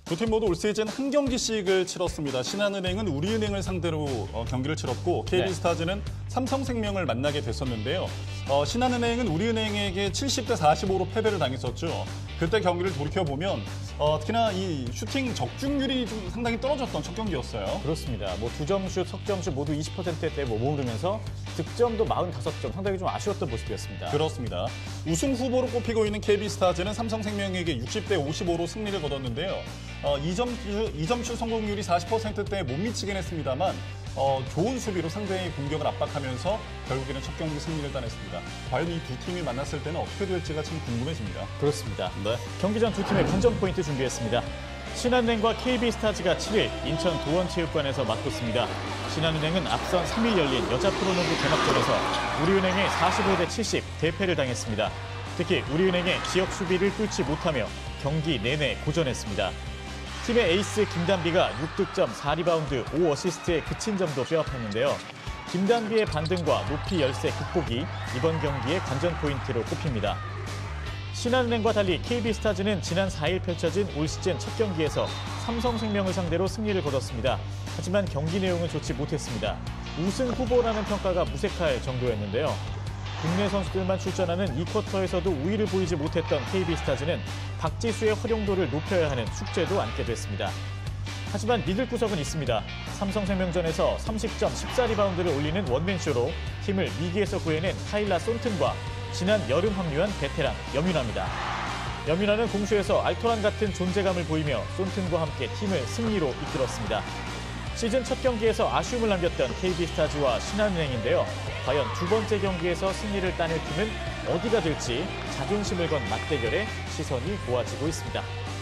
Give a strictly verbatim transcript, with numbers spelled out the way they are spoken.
두 팀 모두 올 시즌 한 경기씩을 치렀습니다. 신한은행은 우리은행을 상대로 어, 경기를 치렀고 케이비스타즈는 삼성생명을 만나게 됐었는데요. 어, 신한은행은 우리은행에게 칠십 대 사십오로 패배를 당했었죠. 그때 경기를 돌이켜보면 어, 특히나 이 슈팅 적중률이 좀 상당히 떨어졌던 첫 경기였어요. 그렇습니다. 뭐 두 점슛, 석점슛 모두 이십 퍼센트대에 머무르면서 득점도 사십오 점, 상당히 좀 아쉬웠던 모습이었습니다. 그렇습니다. 우승 후보로 꼽히고 있는 케이비스타즈는 삼성생명에게 육십 대 오십오로 승리를 거뒀는데요. 어, 이 점슛, 이 점슛 성공률이 사십 퍼센트대에 못 미치긴 했습니다만 어, 좋은 수비로 상대의 공격을 압박하면서 결국에는 첫 경기 승리를 따냈습니다. 과연 이 두 팀이 만났을 때는 어떻게 될지가 참 궁금해집니다. 그렇습니다. 네. 경기 전 두 팀의 관전 포인트 준비했습니다. 신한은행과 케이비스타즈가 칠 일 인천 도원체육관에서 맞붙습니다. 신한은행은 앞선 삼 일 열린 여자 프로농구 개막전에서 우리은행에 사십오 대 칠십 대패를 당했습니다. 특히 우리은행의 지역 수비를 뚫지 못하며 경기 내내 고전했습니다. 팀의 에이스 김단비가 육 득점 사 리바운드 오 어시스트에 그친 점도 뼈아팠는데요. 김단비의 반등과 높이 열세 극복이 이번 경기의 관전 포인트로 꼽힙니다. 신한은행과 달리 케이비스타즈는 지난 사 일 펼쳐진 올 시즌 첫 경기에서 삼성생명을 상대로 승리를 거뒀습니다. 하지만 경기 내용은 좋지 못했습니다. 우승 후보라는 평가가 무색할 정도였는데요. 국내 선수들만 출전하는 이 쿼터에서도 우위를 보이지 못했던 케이비스타즈는 박지수의 활용도를 높여야 하는 숙제도 안게 됐습니다. 하지만 믿을 구석은 있습니다. 삼성생명전에서 삼십 점 십사 리바운드를 올리는 원맨쇼로 팀을 위기에서 구해낸 카일라 손튼과 지난 여름 합류한 베테랑 염윤아입니다. 염윤아는 공수에서 알토란 같은 존재감을 보이며 손튼과 함께 팀을 승리로 이끌었습니다. 시즌 첫 경기에서 아쉬움을 남겼던 케이비스타즈와 신한은행인데요. 과연 두 번째 경기에서 승리를 따낼 팀은 어디가 될지 자존심을 건 맞대결에 시선이 모아지고 있습니다.